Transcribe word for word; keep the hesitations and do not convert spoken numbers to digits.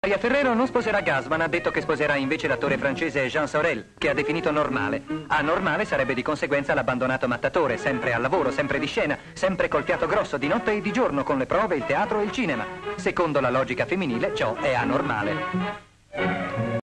Maria Ferrero non sposerà Gassman, ha detto che sposerà invece l'attore francese Jean Sorel, che ha definito normale. Anormale sarebbe di conseguenza l'abbandonato mattatore, sempre al lavoro, sempre di scena, sempre col fiato grosso, di notte e di giorno, con le prove, il teatro e il cinema. Secondo la logica femminile, ciò è anormale.